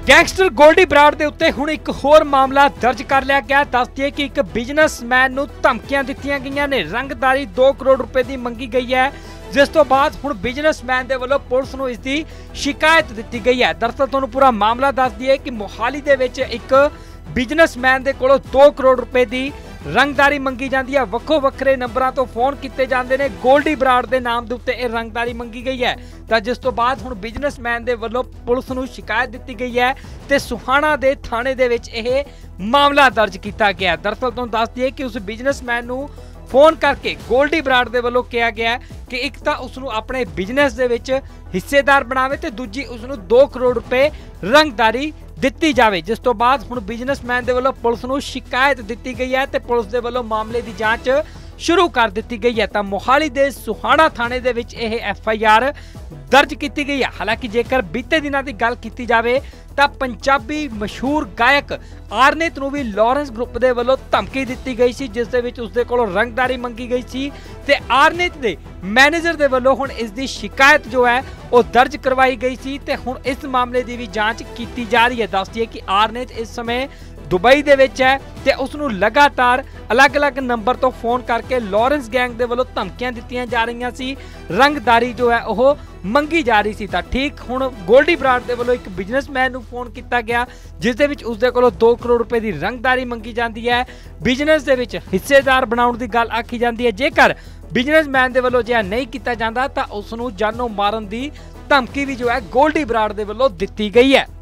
Gangster Goldy Brar ਦੇ ਉੱਤੇ ਹੁਣ ਇੱਕ ਹੋਰ ਮਾਮਲਾ ਦਰਜ ਕਰ ਲਿਆ ਗਿਆ। ਦੱਸ ਦਈਏ ਕਿ ਇੱਕ ਬਿਜ਼ਨਸਮੈਨ ਨੂੰ ਧਮਕੀਆਂ ਦਿੱਤੀਆਂ ਗਈਆਂ ਨੇ, ਰੰਗਦਾਰੀ 2 ਕਰੋੜ ਰੁਪਏ ਦੀ ਮੰਗੀ ਗਈ ਹੈ, ਜਿਸ ਤੋਂ ਬਾਅਦ ਹੁਣ ਬਿਜ਼ਨਸਮੈਨ ਦੇ ਵੱਲੋਂ ਪੁਲਿਸ ਨੂੰ ਇਸ ਦੀ ਸ਼ਿਕਾਇਤ ਦਿੱਤੀ ਗਈ ਹੈ। ਦਰਅਸਲ ਤੁਹਾਨੂੰ ਪੂਰਾ ਮਾਮਲਾ ਦੱਸ ਦਈਏ ਕਿ ਮੋਹਾਲੀ ਦੇ ਵਿੱਚ ਇੱਕ ਬਿਜ਼ਨਸਮੈਨ ਦੇ ਕੋਲੋਂ 2 ਕਰੋੜ ਰੁਪਏ ਦੀ ਰੰਗਦਾਰੀ ਮੰਗੀ ਜਾਂਦੀ ਹੈ। ਵੱਖੋ ਵੱਖਰੇ ਨੰਬਰਾਂ ਤੋਂ ਫੋਨ ਕੀਤੇ ਜਾਂਦੇ ਨੇ। ਗੋਲਡੀ ਬਰਾੜ ਦੇ ਨਾਮ ਦੇ ਉੱਤੇ ਇਹ ਰੰਗਦਾਰੀ ਮੰਗੀ ਗਈ ਹੈ, ਤਾਂ ਜਿਸ ਤੋਂ ਬਾਅਦ ਹੁਣ ਬਿਜ਼ਨਸਮੈਨ ਦੇ ਵੱਲੋਂ ਪੁਲਿਸ ਨੂੰ ਸ਼ਿਕਾਇਤ ਦਿੱਤੀ ਗਈ ਹੈ ਤੇ ਸੁਹਾਣਾ ਦੇ ਥਾਣੇ ਦੇ ਵਿੱਚ ਇਹ ਮਾਮਲਾ ਦਰਜ ਕੀਤਾ ਗਿਆ। ਦਰਅਸਲ ਤੁਹਾਨੂੰ ਦੱਸ ਦਈਏ ਕਿ ਉਸ ਬਿਜ਼ਨਸਮੈਨ ਨੂੰ ਫੋਨ ਕਰਕੇ ਗੋਲਡੀ ਬਰਾੜ ਦੇ ਵੱਲੋਂ ਕਿਹਾ ਗਿਆ ਕਿ ਇੱਕ ਤਾਂ ਉਸ ਨੂੰ ਆਪਣੇ ਬਿਜ਼ਨਸ ਦੇ ਵਿੱਚ ਹਿੱਸੇਦਾਰ ਬਣਾਵੇ ਤੇ ਦੂਜੀ ਉਸ ਨੂੰ 2 ਕਰੋੜ ਰੁਪਏ ਰੰਗਦਾਰੀ ਦਿੱਤੀ ਜਾਵੇ, ਜਿਸ ਤੋਂ ਬਾਅਦ ਹੁਣ ਬਿਜ਼ਨਸਮੈਨ ਦੇ ਵੱਲੋਂ ਪੁਲਿਸ ਨੂੰ ਸ਼ਿਕਾਇਤ ਦਿੱਤੀ ਗਈ ਹੈ ਤੇ ਪੁਲਿਸ ਦੇ ਵੱਲੋਂ ਮਾਮਲੇ ਦੀ ਜਾਂਚ ਸ਼ੁਰੂ ਕਰ ਦਿੱਤੀ ਗਈ ਹੈ। ਤਾਂ ਮੋਹਾਲੀ ਦੇ ਸੁਹਾਣਾ ਥਾਣੇ ਦੇ ਵਿੱਚ ਇਹ FIR ਦਰਜ ਕੀਤੀ ਗਈ ਹੈ। ਹਾਲਾਂਕਿ ਜੇਕਰ ਬੀਤੇ ਦਿਨਾਂ ਦੀ ਗੱਲ ਕੀਤੀ ਜਾਵੇ ਤਾਂ ਪੰਜਾਬੀ ਮਸ਼ਹੂਰ ਗਾਇਕ ਆਰਨੇਤ ਨੂੰ ਵੀ ਲਾਰੈਂਸ ਗਰੁੱਪ ਦੇ ਵੱਲੋਂ ਧਮਕੀ ਦਿੱਤੀ ਗਈ ਸੀ, ਜਿਸ ਦੇ ਵਿੱਚ ਉਸਦੇ ਕੋਲੋਂ ਰੰਗਦਾਰੀ ਮੰਗੀ ਗਈ ਸੀ ਤੇ ਆਰਨੇਤ ਦੇ ਮੈਨੇਜਰ ਦੇ ਵੱਲੋਂ ਹੁਣ ਇਸ ਦੀ ਸ਼ਿਕਾਇਤ ਜੋ ਹੈ ਉਹ ਦਰਜ ਕਰਵਾਈ ਗਈ ਸੀ ਤੇ ਹੁਣ ਇਸ ਮਾਮਲੇ ਦੀ ਵੀ ਜਾਂਚ ਕੀਤੀ ਜਾ ਰਹੀ ਹੈ। ਦੱਸ ਦਈਏ ਕਿ ਆਰਨੇਤ ਇਸ ਸਮੇਂ ਦੁਬਈ ਦੇ ਵਿੱਚ ਹੈ ਤੇ ਉਸ ਨੂੰ ਲਗਾਤਾਰ ਅਲੱਗ-ਅਲੱਗ ਨੰਬਰ ਤੋਂ ਫੋਨ ਕਰਕੇ ਲਾਰੈਂਸ ਗੈਂਗ ਦੇ ਵੱਲੋਂ ਧਮਕੀਆਂ ਦਿੱਤੀਆਂ ਜਾ ਰਹੀਆਂ ਸੀ, ਰੰਗਦਾਰੀ ਜੋ ਹੈ ਉਹ ਮੰਗੀ ਜਾ ਰਹੀ ਸੀ। ਤਾਂ ਠੀਕ ਹੁਣ ਗੋਲਡੀ ਬਰਾੜ ਦੇ ਵੱਲੋਂ ਇੱਕ ਬਿਜ਼ਨਸਮੈਨ ਨੂੰ ਫੋਨ ਕੀਤਾ ਗਿਆ, ਜਿਸ ਦੇ ਵਿੱਚ ਉਸਦੇ ਕੋਲੋਂ 2 ਕਰੋੜ ਰੁਪਏ ਦੀ ਰੰਗਦਾਰੀ ਮੰਗੀ ਜਾਂਦੀ ਹੈ। ਬਿਜ਼ਨਸ ਦੇ ਵਿੱਚ ਹਿੱਸੇਦਾਰ ਬਣਾਉਣ ਦੀ ਗੱਲ ਆਖੀ ਜਾਂਦੀ ਹੈ। ਜੇਕਰ ਬਿਜ਼ਨਸਮੈਨ ਦੇ ਵੱਲੋਂ ਜੇ ਨਹੀਂ ਕੀਤਾ ਜਾਂਦਾ ਤਾਂ ਉਸ ਨੂੰ ਜਾਨੋਂ ਮਾਰਨ ਦੀ ਧਮਕੀ ਵੀ ਜੋ ਹੈ ਗੋਲਡੀ ਬਰਾੜ ਦੇ ਵੱਲੋਂ ਦਿੱਤੀ ਗਈ ਹੈ।